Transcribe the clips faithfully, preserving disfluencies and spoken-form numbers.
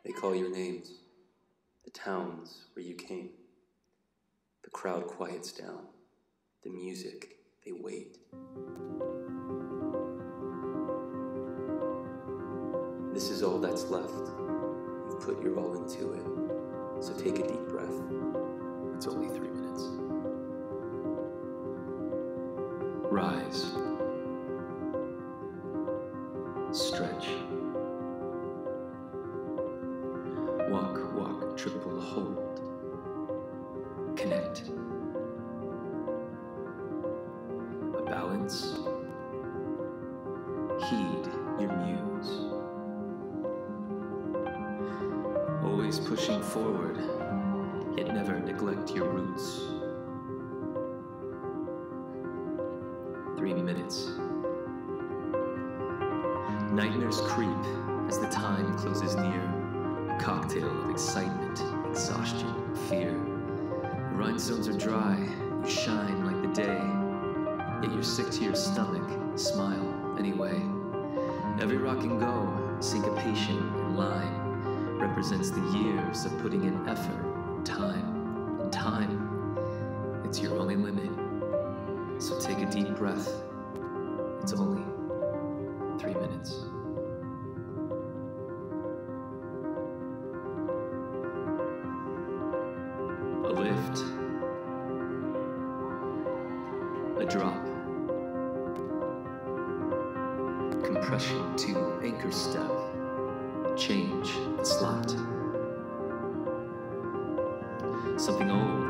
They call your names, the towns where you came. The crowd quiets down. The music, they wait. This is all that's left. You've put your all into it. So take a deep breath. It's only three minutes. Rise. Stretch. Walk, walk, triple hold. Connect. A balance. Heed your muse. Always pushing forward, yet never neglect your roots. Three minutes. Nightmares creep as the time closes near. A cocktail of excitement, exhaustion, fear. The rhinestones are dry, you shine like the day. Yet you're sick to your stomach, smile anyway. Every rock and go, syncopation and line, represents the years of putting in effort, time, and time. It's your only limit. So take a deep breath. It's only three minutes. A lift. A drop. Compression to anchor step. Change the slot. Something old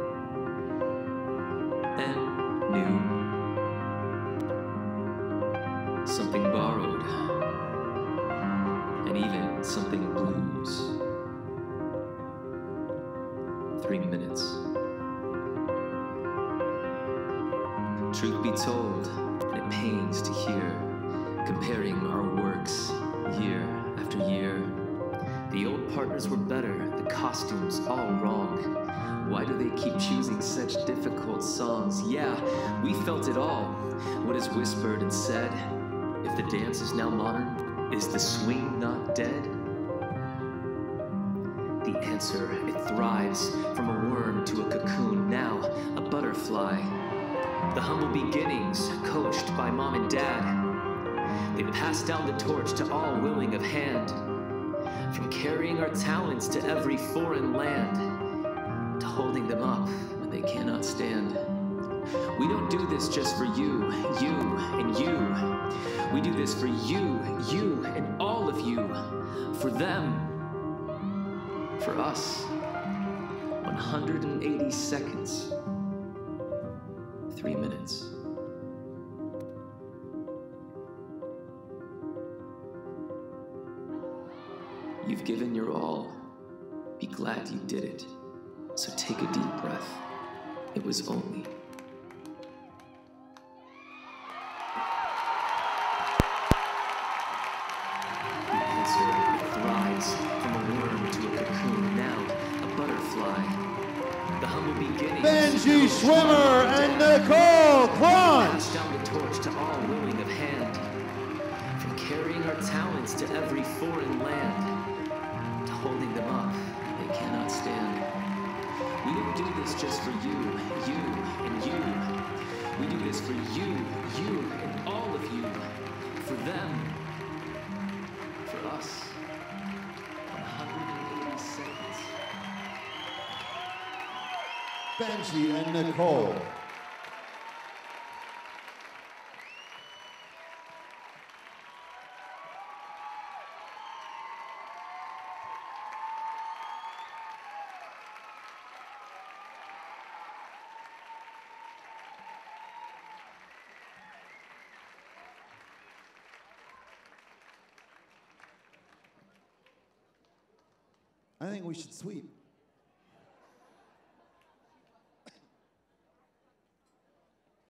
and new. Something borrowed and even something blues. Three minutes. Truth be told, it pains to hear, comparing our works year after year. The old partners were better, the costumes all wrong. Why do they keep choosing such difficult songs? Yeah, we felt it all. What is whispered and said? If the dance is now modern, is the swing not dead? The answer, it thrives from a worm to a cocoon, now a butterfly. The humble beginnings, coached by mom and dad. They pass down the torch to all willing of hand. From carrying our talents to every foreign land, to holding them up when they cannot stand. We don't do this just for you, you, and you. We do this for you, you, and all of you. For them. For us. one hundred eighty seconds. Three minutes. You've given your all. Be glad you did it. So take a deep breath. It was only. The answer, it thrives from a worm to a cocoon, now a butterfly. The humble beginnings. Benji Schwimmer and Nicole Clonch. Pass down the torch to all willing of hand. From carrying our talents to every foreign land. Holding them up, they cannot stand. We don't do this just for you, you, and you. We do this for you, you, and all of you. For them, for us. one hundred eighty seconds. Benji and Nicole. I think we should sweep.